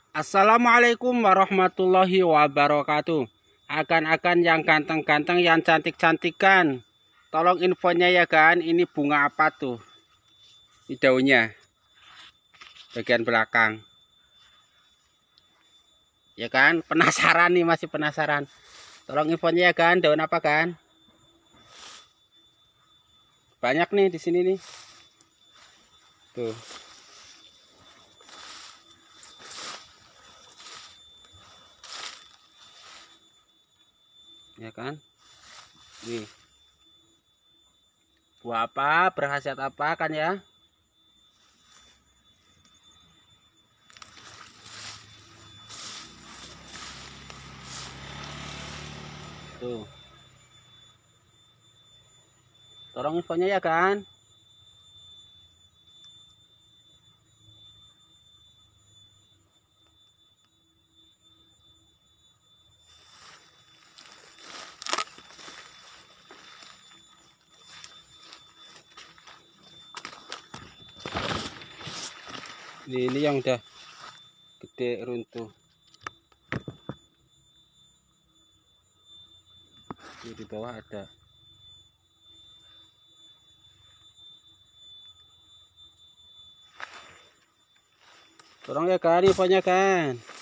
Assalamualaikum warahmatullahi wabarakatuh. Akan yang ganteng-ganteng, yang cantik-cantikan, tolong infonya ya kan. Ini bunga apa tuh? Ini daunnya bagian belakang. Ya kan? Penasaran nih, masih penasaran. Tolong infonya ya kan. Daun apa kan? Banyak nih di sini nih. Tuh. Ya kan? Nih. Buah apa? Berkhasiat apa kan ya? Tuh. Tolong infonya ya kan. Ini yang udah gede runtuh. Di bawah ada. Tolong ya kan infonya kan.